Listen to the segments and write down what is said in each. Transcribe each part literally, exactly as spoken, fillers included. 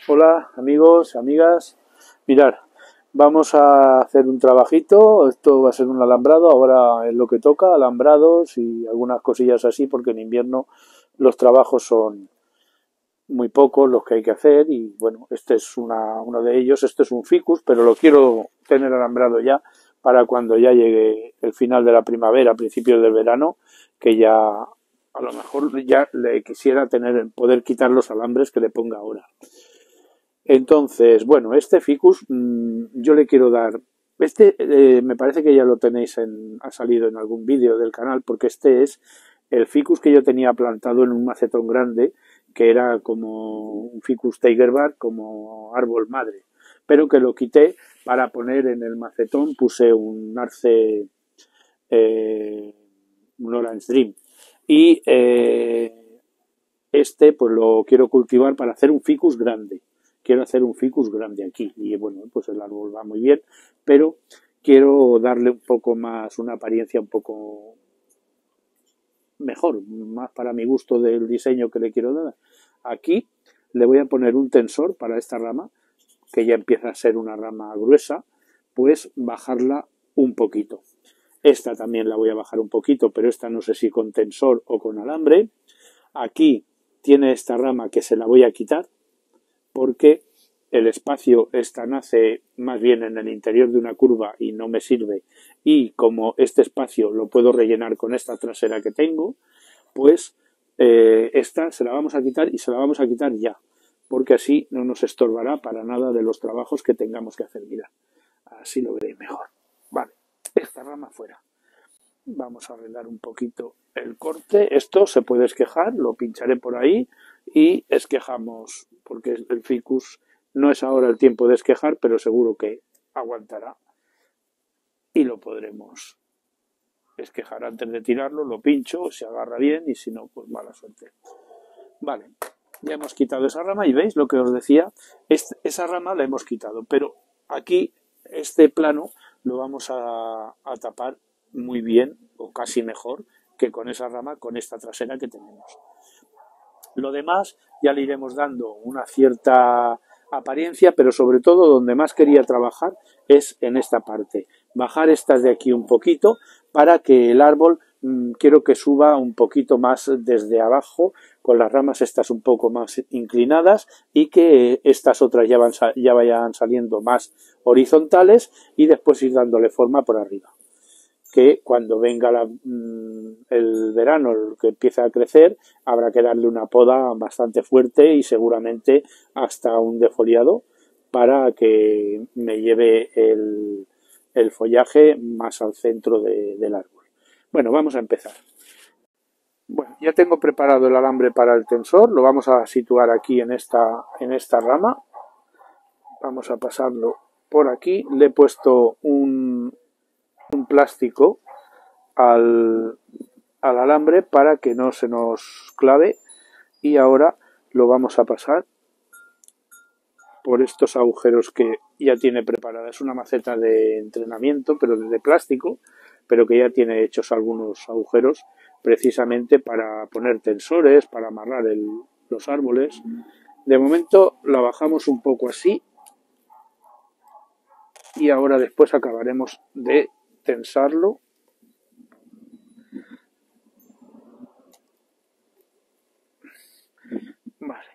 Hola amigos, amigas, mirad, vamos a hacer un trabajito, esto va a ser un alambrado, ahora es lo que toca, alambrados y algunas cosillas así, porque en invierno los trabajos son muy pocos los que hay que hacer y bueno, este es una, uno de ellos, este es un ficus, pero lo quiero tener alambrado ya para cuando ya llegue el final de la primavera, principios del verano, que ya a lo mejor ya le quisiera tener, poder quitar los alambres que le ponga ahora. Entonces, bueno, este ficus mmm, yo le quiero dar, este eh, me parece que ya lo tenéis en, ha salido en algún vídeo del canal, porque este es el ficus que yo tenía plantado en un macetón grande, que era como un ficus tigerbark, como árbol madre, pero que lo quité para poner en el macetón, puse un arce, eh, un orange dream, y eh, este pues lo quiero cultivar para hacer un ficus grande. Quiero hacer un ficus grande aquí y bueno, pues el árbol va muy bien, pero quiero darle un poco más, una apariencia un poco mejor, más para mi gusto del diseño que le quiero dar. Aquí le voy a poner un tensor para esta rama, que ya empieza a ser una rama gruesa, pues bajarla un poquito. Esta también la voy a bajar un poquito, pero esta no sé si con tensor o con alambre. Aquí tiene esta rama que se la voy a quitar, porque el espacio esta nace más bien en el interior de una curva y no me sirve, y como este espacio lo puedo rellenar con esta trasera que tengo, pues eh, esta se la vamos a quitar y se la vamos a quitar ya, porque así no nos estorbará para nada de los trabajos que tengamos que hacer. Mirad, así lo veréis mejor. Vale, esta rama fuera. Vamos a arreglar un poquito el corte. Esto se puede esquejar, lo pincharé por ahí y esquejamos, porque el ficus no es ahora el tiempo de esquejar, pero seguro que aguantará y lo podremos esquejar antes de tirarlo. Lo pincho, se agarra bien y si no, pues mala suerte. Vale, ya hemos quitado esa rama y veis lo que os decía, es, esa rama la hemos quitado, pero aquí este plano lo vamos a, a tapar muy bien o casi mejor que con esa rama, con esta trasera que tenemos. Lo demás ya le iremos dando una cierta apariencia, pero sobre todo donde más quería trabajar es en esta parte. Bajar estas de aquí un poquito para que el árbol mmm, quiero que suba un poquito más desde abajo, con las ramas estas un poco más inclinadas y que estas otras ya, van, ya vayan saliendo más horizontales y después ir dándole forma por arriba. Que cuando venga la, el verano, que empieza a crecer, habrá que darle una poda bastante fuerte y seguramente hasta un defoliado para que me lleve el, el follaje más al centro de, del árbol. Bueno, vamos a empezar. Bueno, ya tengo preparado el alambre para el tensor, lo vamos a situar aquí en esta, en esta rama. Vamos a pasarlo por aquí. Le he puesto un, un plástico al, al alambre para que no se nos clave y ahora lo vamos a pasar por estos agujeros que ya tiene preparada. Es una maceta de entrenamiento, pero de plástico, pero que ya tiene hechos algunos agujeros precisamente para poner tensores, para amarrar el, los árboles. De momento la bajamos un poco así y ahora después acabaremos de tensarlo. Vale.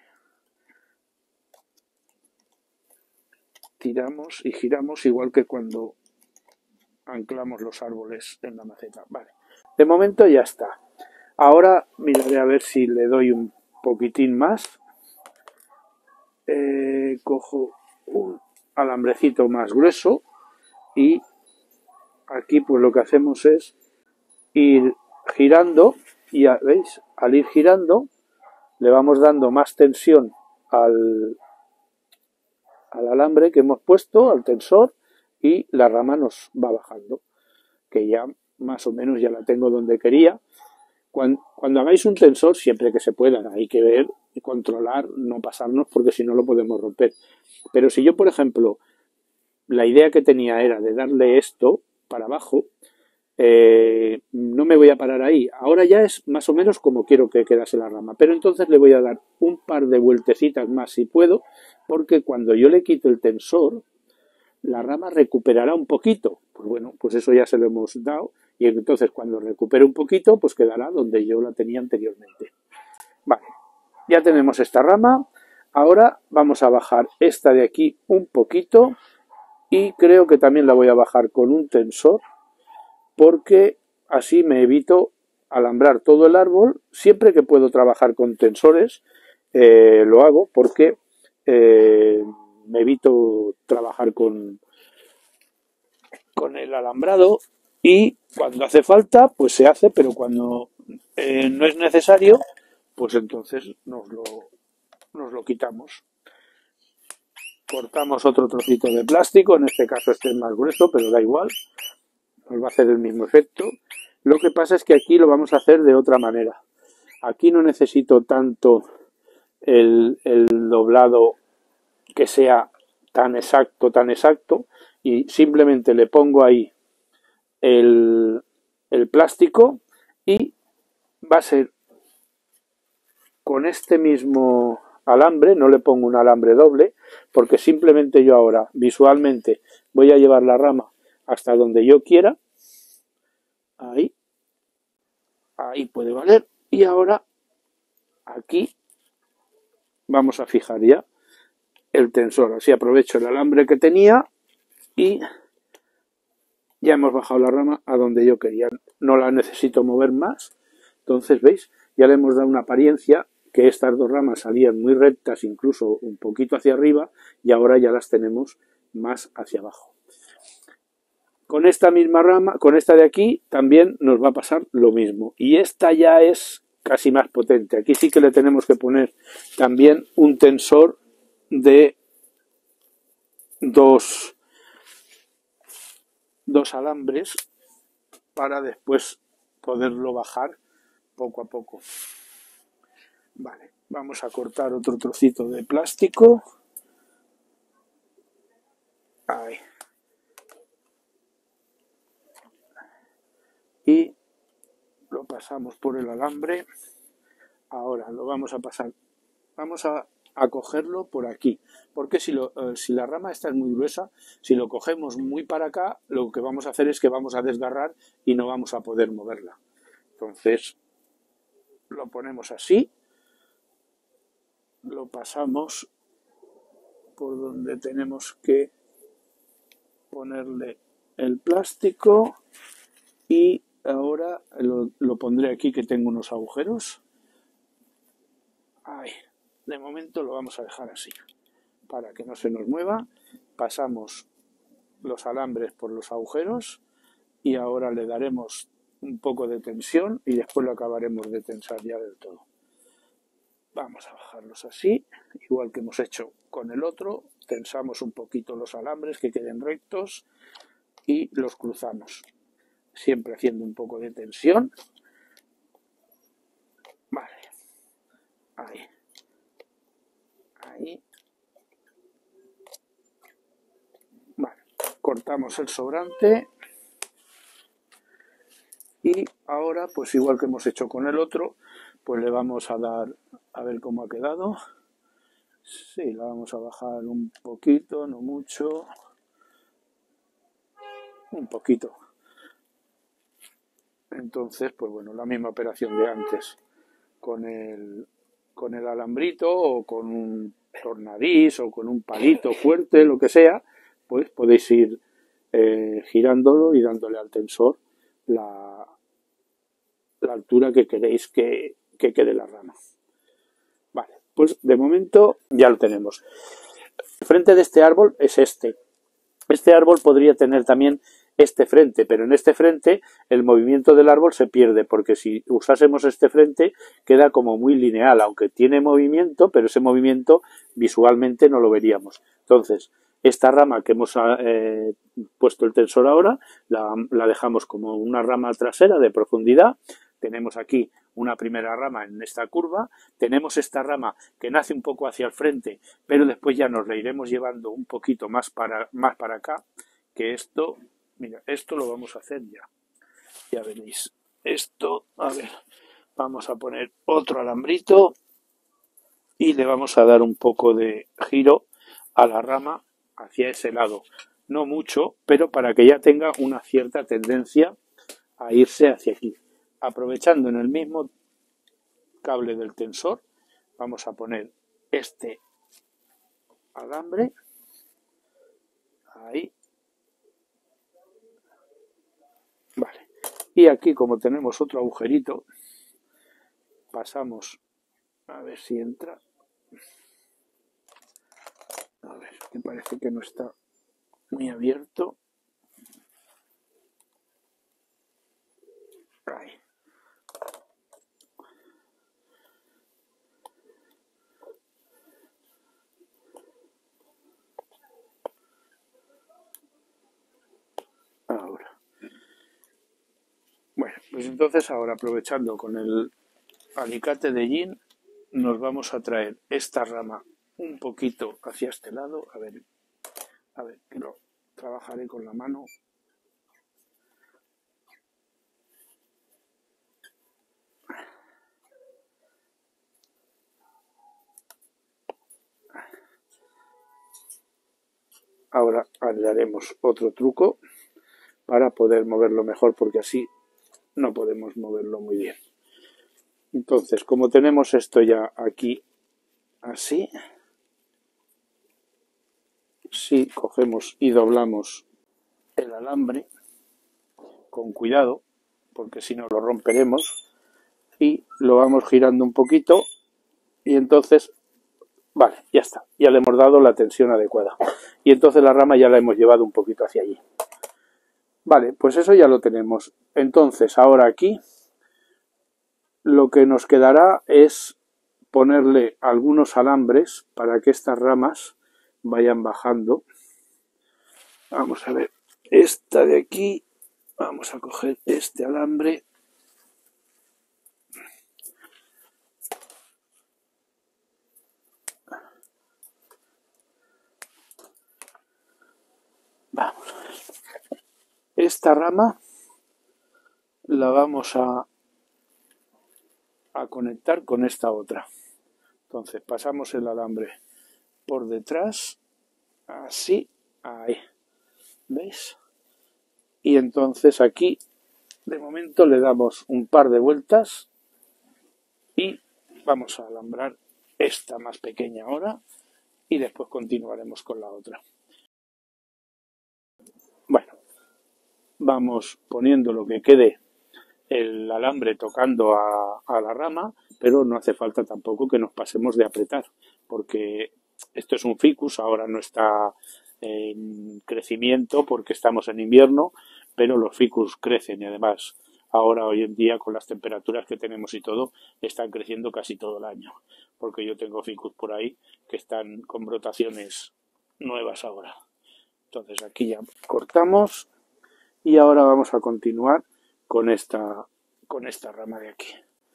Tiramos y giramos igual que cuando anclamos los árboles en la maceta. Vale. De momento ya está. Ahora miraré a ver si le doy un poquitín más. Eh, cojo un alambrecito más grueso y aquí pues lo que hacemos es ir girando y veis, al ir girando le vamos dando más tensión al, al alambre que hemos puesto, al tensor, y la rama nos va bajando, que ya más o menos ya la tengo donde quería. Cuando, cuando hagáis un tensor, siempre que se pueda, hay que ver y controlar, no pasarnos, porque si no lo podemos romper. Pero si yo, por ejemplo, la idea que tenía era de darle esto para abajo, Eh, no me voy a parar ahí. Ahora ya es más o menos como quiero que quedase la rama. Pero entonces le voy a dar un par de vueltecitas más si puedo, porque cuando yo le quito el tensor, la rama recuperará un poquito. Pues bueno, pues eso ya se lo hemos dado. Y entonces cuando recupere un poquito, pues quedará donde yo la tenía anteriormente. Vale, ya tenemos esta rama. Ahora vamos a bajar esta de aquí un poquito. Y creo que también la voy a bajar con un tensor, porque así me evito alambrar todo el árbol. Siempre que puedo trabajar con tensores, eh, lo hago porque eh, me evito trabajar con, con el alambrado, y cuando hace falta, pues se hace, pero cuando eh, no es necesario, pues entonces nos lo, nos lo quitamos. Cortamos otro trocito de plástico, en este caso este es más grueso, pero da igual, nos va a hacer el mismo efecto. Lo que pasa es que aquí lo vamos a hacer de otra manera. Aquí no necesito tanto el, el doblado que sea tan exacto, tan exacto, y simplemente le pongo ahí el, el plástico, y va a ser con este mismo alambre. No le pongo un alambre doble, porque simplemente yo ahora visualmente voy a llevar la rama hasta donde yo quiera. Ahí, ahí puede valer. Y ahora aquí vamos a fijar ya el tensor. Así aprovecho el alambre que tenía y ya hemos bajado la rama a donde yo quería. No la necesito mover más. Entonces, ¿veis? Ya le hemos dado una apariencia, que estas dos ramas salían muy rectas, incluso un poquito hacia arriba, y ahora ya las tenemos más hacia abajo. Con esta misma rama, con esta de aquí, también nos va a pasar lo mismo. Y esta ya es casi más potente. Aquí sí que le tenemos que poner también un tensor de dos, dos alambres para después poderlo bajar poco a poco. Vale, vamos a cortar otro trocito de plástico. Ahí. Y lo pasamos por el alambre. Ahora lo vamos a pasar. Vamos a, a cogerlo por aquí. Porque si, lo, eh, si la rama esta es muy gruesa, si lo cogemos muy para acá, lo que vamos a hacer es que vamos a desgarrar y no vamos a poder moverla. Entonces, lo ponemos así. Lo pasamos por donde tenemos que ponerle el plástico, y ahora lo, lo pondré aquí, que tengo unos agujeros. Ahí. De momento lo vamos a dejar así para que no se nos mueva. Pasamos los alambres por los agujeros y ahora le daremos un poco de tensión y después lo acabaremos de tensar ya del todo. Vamos a bajarlos así, igual que hemos hecho con el otro. Tensamos un poquito los alambres, que queden rectos, y los cruzamos, siempre haciendo un poco de tensión. Vale, ahí, ahí. Vale, cortamos el sobrante. Y ahora, pues igual que hemos hecho con el otro, pues le vamos a dar, a ver cómo ha quedado. Sí, la vamos a bajar un poquito, no mucho. Un poquito. Entonces, pues bueno, la misma operación de antes. Con el, con el alambrito, o con un tornavís, o con un palito fuerte, lo que sea, pues podéis ir eh, girándolo y dándole al tensor la, la altura que queréis que, que quede la rama. Vale, pues de momento ya lo tenemos. El frente de este árbol es este. Este árbol podría tener también este frente, pero en este frente el movimiento del árbol se pierde, porque si usásemos este frente queda como muy lineal, aunque tiene movimiento, pero ese movimiento visualmente no lo veríamos. Entonces, esta rama que hemos eh, puesto el tensor ahora, la, la dejamos como una rama trasera de profundidad. Tenemos aquí una primera rama en esta curva, tenemos esta rama que nace un poco hacia el frente, pero después ya nos la iremos llevando un poquito más para, más para acá, que esto, mira, esto lo vamos a hacer ya. Ya veréis esto. A ver, vamos a poner otro alambrito y le vamos a dar un poco de giro a la rama hacia ese lado. No mucho, pero para que ya tenga una cierta tendencia a irse hacia aquí. Aprovechando en el mismo cable del tensor, vamos a poner este alambre ahí. Vale. Y aquí, como tenemos otro agujerito, pasamos a ver si entra. A ver, que parece que no está muy abierto. Ahí. Ahora. Bueno, pues entonces ahora aprovechando con el alicate de yin, nos vamos a traer esta rama un poquito hacia este lado. A ver, a ver, que lo trabajaré con la mano. Ahora le haremos otro truco para poder moverlo mejor, porque así no podemos moverlo muy bien. Entonces, como tenemos esto ya aquí así, si cogemos y doblamos el alambre con cuidado, porque si no lo romperemos, y lo vamos girando un poquito, y entonces, vale, ya está, ya le hemos dado la tensión adecuada. Y entonces la rama ya la hemos llevado un poquito hacia allí. Vale, pues eso ya lo tenemos. Entonces, ahora aquí, lo que nos quedará es ponerle algunos alambres para que estas ramas vayan bajando. Vamos a ver, esta de aquí, vamos a coger este alambre. Vamos a ver. Esta rama la vamos a, a conectar con esta otra. Entonces pasamos el alambre por detrás, así, ahí, ¿veis? Y entonces aquí, de momento, le damos un par de vueltas y vamos a alambrar esta más pequeña ahora y después continuaremos con la otra. Bueno, vamos poniendo lo que quede el alambre tocando a, a la rama, pero no hace falta tampoco que nos pasemos de apretar, porque esto es un ficus, ahora no está en crecimiento porque estamos en invierno, pero los ficus crecen y además ahora hoy en día con las temperaturas que tenemos y todo, están creciendo casi todo el año, porque yo tengo ficus por ahí que están con brotaciones nuevas ahora. Entonces aquí ya cortamos y ahora vamos a continuar con esta, con esta rama de aquí.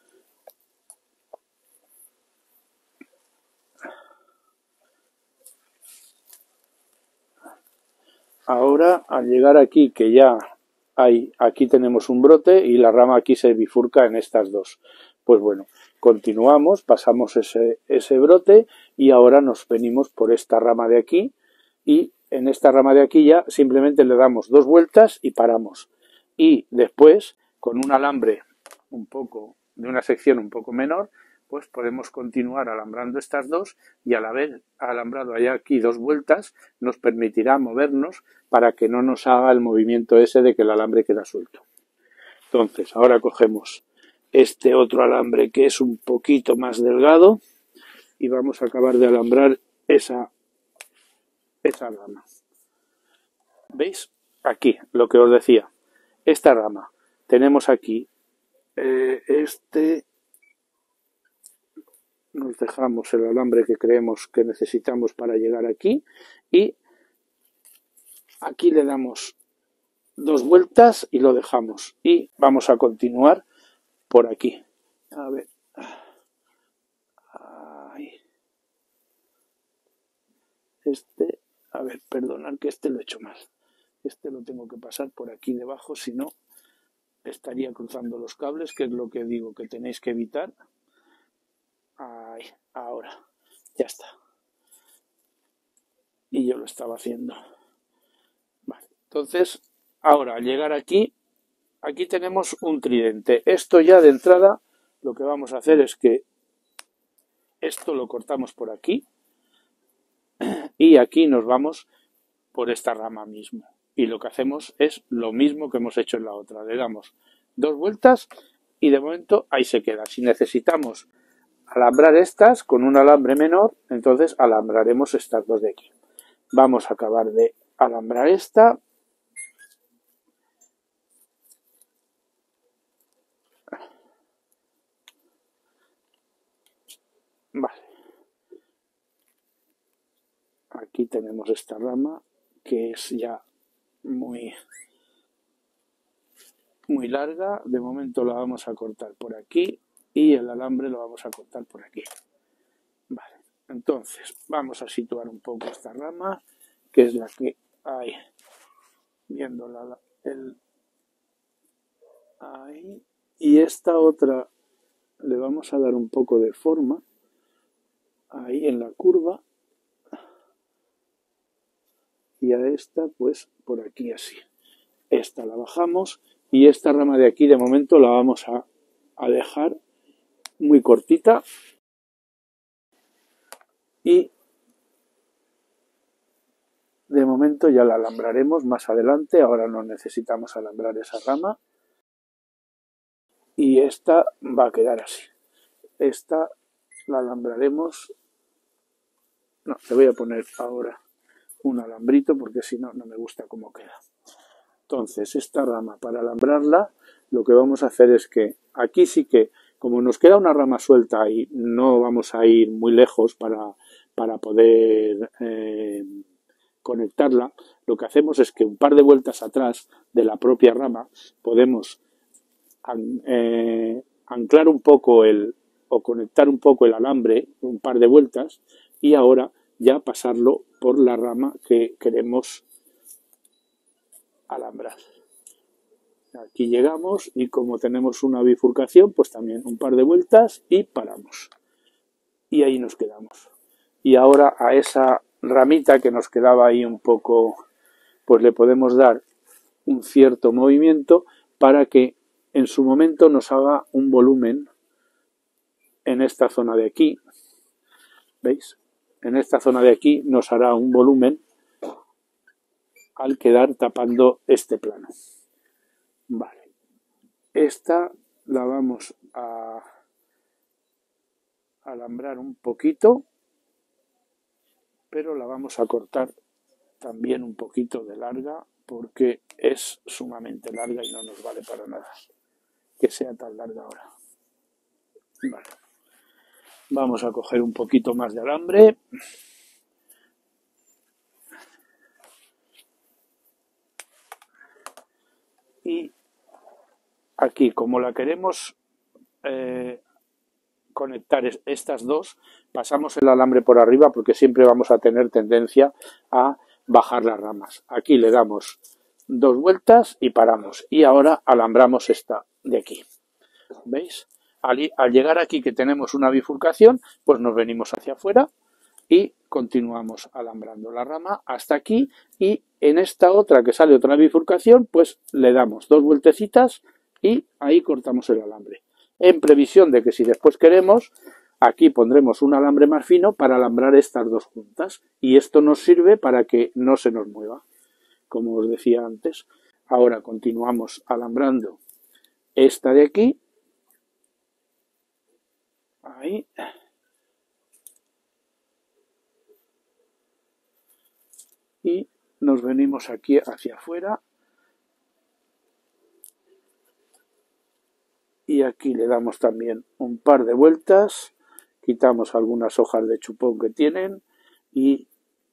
Ahora, al llegar aquí, que ya hay, aquí tenemos un brote y la rama aquí se bifurca en estas dos. Pues bueno, continuamos, pasamos ese, ese brote y ahora nos venimos por esta rama de aquí y en esta rama de aquí ya simplemente le damos dos vueltas y paramos. Y después, con un alambre un poco, de una sección un poco menor, pues podemos continuar alambrando estas dos y al haber alambrado allá aquí dos vueltas nos permitirá movernos para que no nos haga el movimiento ese de que el alambre queda suelto. Entonces, ahora cogemos este otro alambre que es un poquito más delgado y vamos a acabar de alambrar esa, esa rama. ¿Veis? Aquí, lo que os decía. Esta rama. Tenemos aquí eh, este... Nos dejamos el alambre que creemos que necesitamos para llegar aquí y aquí le damos dos vueltas y lo dejamos y vamos a continuar por aquí. A ver. Ahí. Este, a ver, perdonad que este lo he hecho mal. Este lo tengo que pasar por aquí debajo, si no, estaría cruzando los cables, que es lo que digo que tenéis que evitar. Ahí, ahora, ya está. Y yo lo estaba haciendo. Vale, entonces, ahora al llegar aquí, aquí tenemos un tridente. Esto ya de entrada, lo que vamos a hacer es que esto lo cortamos por aquí y aquí nos vamos por esta rama mismo. Y lo que hacemos es lo mismo que hemos hecho en la otra. Le damos dos vueltas y de momento ahí se queda. Si necesitamos alambrar estas con un alambre menor, entonces alambraremos estas dos de aquí. Vamos a acabar de alambrar esta. Vale. Aquí tenemos esta rama que es ya muy, muy larga. De momento la vamos a cortar por aquí y el alambre lo vamos a cortar por aquí. Vale. Entonces vamos a situar un poco esta rama, que es la que hay, viendo la, el, ahí, y esta otra le vamos a dar un poco de forma ahí en la curva, y a esta pues por aquí así. Esta la bajamos y esta rama de aquí de momento la vamos a, a dejar muy cortita y de momento ya la alambraremos más adelante. Ahora no necesitamos alambrar esa rama y esta va a quedar así. Esta la alambraremos. No, le voy a poner ahora un alambrito porque si no, no me gusta cómo queda. Entonces, esta rama, para alambrarla, lo que vamos a hacer es que aquí sí que, como nos queda una rama suelta y no vamos a ir muy lejos para, para poder eh, conectarla, lo que hacemos es que un par de vueltas atrás de la propia rama podemos eh, anclar un poco el, o conectar un poco el alambre, un par de vueltas, y ahora ya pasarlo por la rama que queremos alambrar. Aquí llegamos y como tenemos una bifurcación, pues también un par de vueltas y paramos. Y ahí nos quedamos. Y ahora a esa ramita que nos quedaba ahí un poco, pues le podemos dar un cierto movimiento para que en su momento nos haga un volumen en esta zona de aquí. ¿Veis? En esta zona de aquí nos hará un volumen al quedar tapando este plano. Vale. Esta la vamos a alambrar un poquito, pero la vamos a cortar también un poquito de larga porque es sumamente larga y no nos vale para nada que sea tan larga ahora. Vale. Vamos a coger un poquito más de alambre. Y aquí, como la queremos eh, conectar estas dos, pasamos el alambre por arriba porque siempre vamos a tener tendencia a bajar las ramas. Aquí le damos dos vueltas y paramos. Y ahora alambramos esta de aquí. ¿Veis? Al, al llegar aquí que tenemos una bifurcación, pues nos venimos hacia afuera y continuamos alambrando la rama hasta aquí, y en esta otra que sale otra bifurcación, pues le damos dos vueltecitas y ahí cortamos el alambre. En previsión de que si después queremos, aquí pondremos un alambre más fino para alambrar estas dos juntas, y esto nos sirve para que no se nos mueva, como os decía antes. Ahora continuamos alambrando esta de aquí, ahí, y nos venimos aquí hacia afuera y aquí le damos también un par de vueltas, quitamos algunas hojas de chupón que tienen y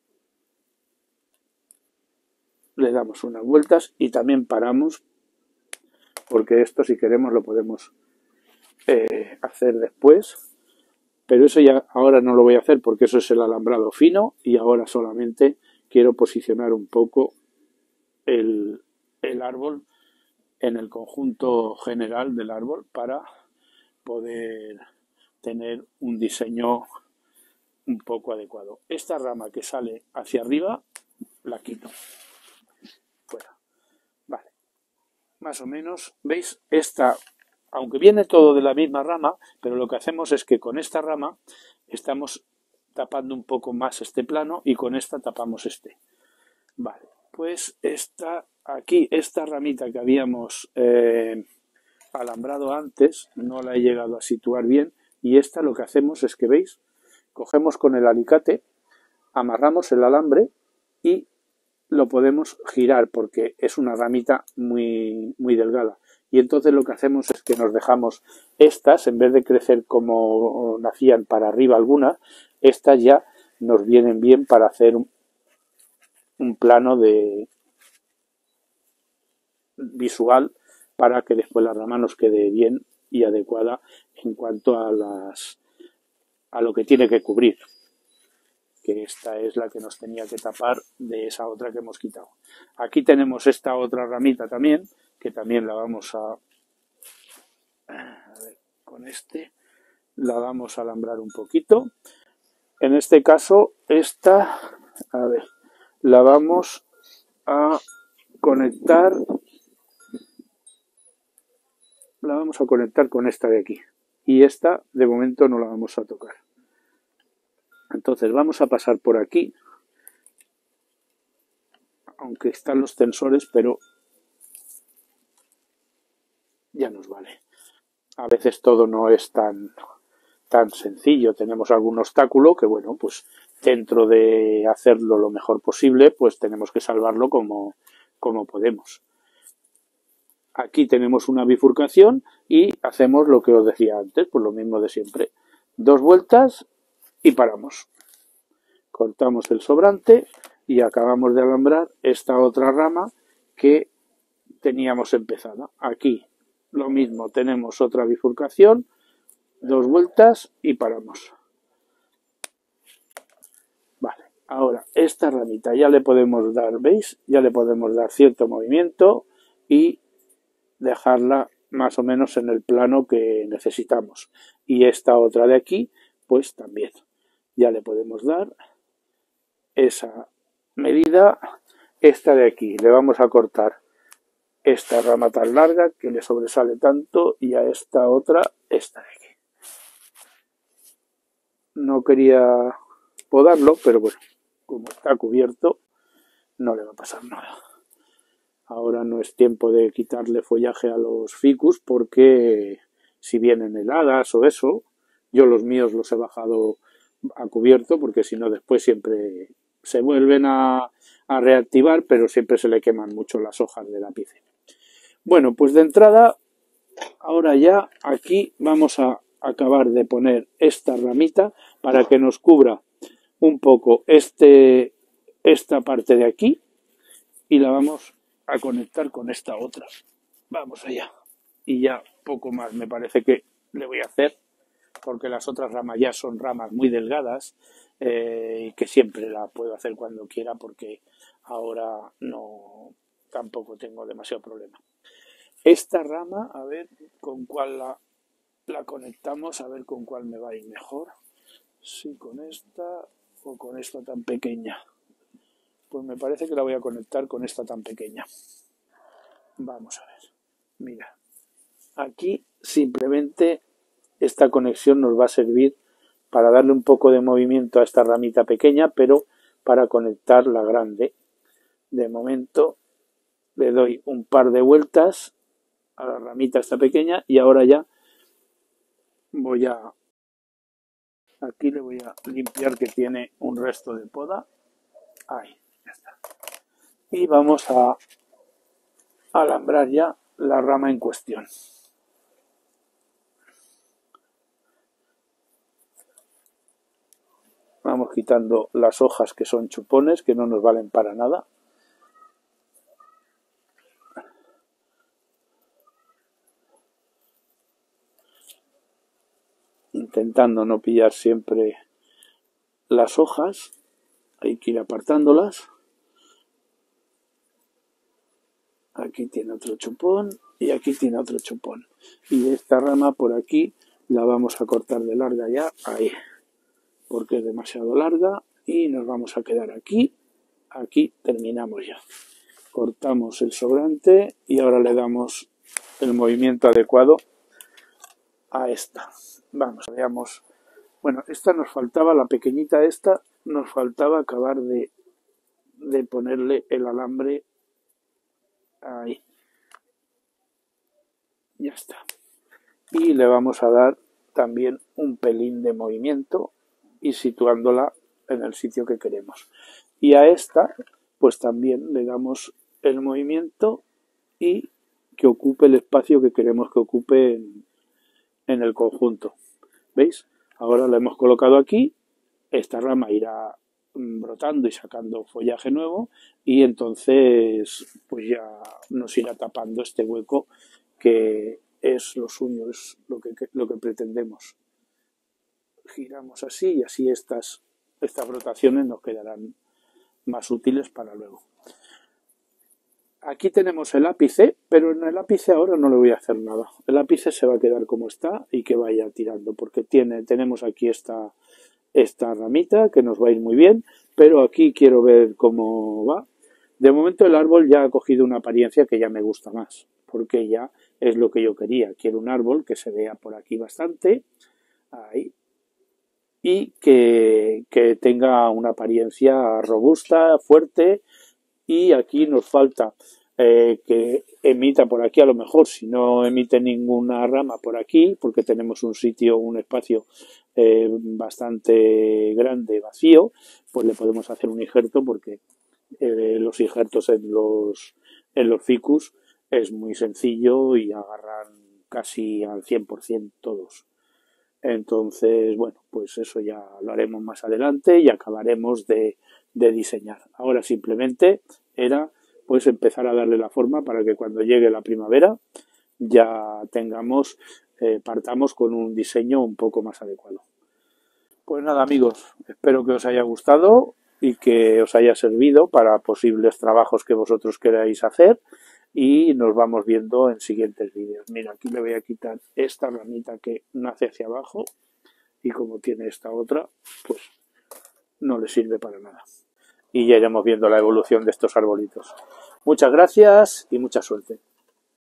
le damos unas vueltas y también paramos porque esto si queremos lo podemos eh, hacer después, pero eso ya ahora no lo voy a hacer porque eso es el alambrado fino y ahora solamente quiero posicionar un poco el, el árbol en el conjunto general del árbol para poder tener un diseño un poco adecuado. Esta rama que sale hacia arriba la quito. Fuera. Vale. Más o menos, ¿veis? Esta, aunque viene todo de la misma rama, pero lo que hacemos es que con esta rama estamos tapando un poco más este plano y con esta tapamos este. Vale, pues esta, aquí, esta ramita que habíamos eh, alambrado antes, no la he llegado a situar bien, y esta lo que hacemos es que, ¿veis? Cogemos con el alicate, amarramos el alambre y lo podemos girar porque es una ramita muy, muy delgada. Y entonces lo que hacemos es que nos dejamos estas, en vez de crecer como nacían para arriba algunas, estas ya nos vienen bien para hacer un, un plano de visual para que después la rama nos quede bien y adecuada en cuanto a las a lo que tiene que cubrir, que esta es la que nos tenía que tapar de esa otra que hemos quitado. Aquí tenemos esta otra ramita también, que también la vamos a, a ver, con este la vamos a alambrar un poquito. En este caso, esta, a ver, la vamos a conectar, la vamos a conectar con esta de aquí. Y esta, de momento, no la vamos a tocar. Entonces vamos a pasar por aquí, aunque están los tensores, pero ya nos vale. A veces todo no es tan, tan sencillo. Tenemos algún obstáculo que, bueno, pues dentro de hacerlo lo mejor posible, pues tenemos que salvarlo como, como podemos. Aquí tenemos una bifurcación y hacemos lo que os decía antes, pues lo mismo de siempre. Dos vueltas y paramos. Cortamos el sobrante y acabamos de alambrar esta otra rama que teníamos empezada. Aquí lo mismo, tenemos otra bifurcación, dos vueltas y paramos. Vale, ahora esta ramita ya le podemos dar, ¿veis? Ya le podemos dar cierto movimiento y dejarla más o menos en el plano que necesitamos. Y esta otra de aquí, pues también. Ya le podemos dar esa medida. Esta de aquí le vamos a cortar esta rama tan larga que le sobresale tanto y a esta otra, esta de aquí. No quería podarlo, pero bueno, como está cubierto, no le va a pasar nada. Ahora no es tiempo de quitarle follaje a los ficus porque si vienen heladas o eso, yo los míos los he bajado a cubierto porque si no después siempre se vuelven a, a reactivar, pero siempre se le queman mucho las hojas del ápice. Bueno, pues de entrada, ahora ya aquí vamos a acabar de poner esta ramita para que nos cubra un poco este, esta parte de aquí y la vamos a conectar con esta otra. Vamos allá. Y ya poco más me parece que le voy a hacer porque las otras ramas ya son ramas muy delgadas eh, y que siempre la puedo hacer cuando quiera porque ahora no tampoco tengo demasiado problema. Esta rama, a ver con cuál la, la conectamos, a ver con cuál me va a ir mejor. Si con esta o con esta tan pequeña. Pues me parece que la voy a conectar con esta tan pequeña. Vamos a ver. Mira, aquí simplemente esta conexión nos va a servir para darle un poco de movimiento a esta ramita pequeña, pero para conectar la grande. De momento le doy un par de vueltas a la ramita esta pequeña y ahora ya voy a... Aquí le voy a limpiar que tiene un resto de poda. Ahí, ya está. Y vamos a alambrar ya la rama en cuestión. Vamos quitando las hojas que son chupones, que no nos valen para nada. Intentando no pillar siempre las hojas. Hay que ir apartándolas. aquí tiene otro chupón y aquí tiene otro chupón. Y esta rama por aquí la vamos a cortar de larga ya, ahí, porque es demasiado larga y nos vamos a quedar aquí. Aquí terminamos ya. Cortamos el sobrante y ahora le damos el movimiento adecuado a esta. Vamos, veamos. Bueno, esta nos faltaba, la pequeñita esta, nos faltaba acabar de, de ponerle el alambre ahí. Ya está. Y le vamos a dar también un pelín de movimiento y situándola en el sitio que queremos. Y a esta, pues también le damos el movimiento y que ocupe el espacio que queremos que ocupe en, en el conjunto. ¿Veis? Ahora la hemos colocado aquí, esta rama irá brotando y sacando follaje nuevo y entonces pues ya nos irá tapando este hueco que es lo suyo, es lo que, lo que pretendemos. Giramos así y así estas, estas brotaciones nos quedarán más útiles para luego. Aquí tenemos el ápice, pero en el ápice ahora no le voy a hacer nada. El ápice se va a quedar como está y que vaya tirando, porque tiene, tenemos aquí esta, esta ramita que nos va a ir muy bien, pero aquí quiero ver cómo va. De momento el árbol ya ha cogido una apariencia que ya me gusta más, porque ya es lo que yo quería. Quiero un árbol que se vea por aquí bastante, ahí, y que, que tenga una apariencia robusta, fuerte, y aquí nos falta eh, que emita por aquí, a lo mejor si no emite ninguna rama por aquí, porque tenemos un sitio, un espacio eh, bastante grande, vacío, pues le podemos hacer un injerto, porque eh, los injertos en los, en los ficus es muy sencillo y agarran casi al cien por ciento todos. Entonces, bueno, pues eso ya lo haremos más adelante y acabaremos de, de diseñar. Ahora simplemente era pues empezar a darle la forma para que cuando llegue la primavera ya tengamos, eh, partamos con un diseño un poco más adecuado. Pues nada, amigos, espero que os haya gustado y que os haya servido para posibles trabajos que vosotros queráis hacer. Y nos vamos viendo en siguientes vídeos. Mira, aquí le voy a quitar esta ramita que nace hacia abajo y como tiene esta otra, pues no le sirve para nada. Y ya iremos viendo la evolución de estos arbolitos. Muchas gracias y mucha suerte.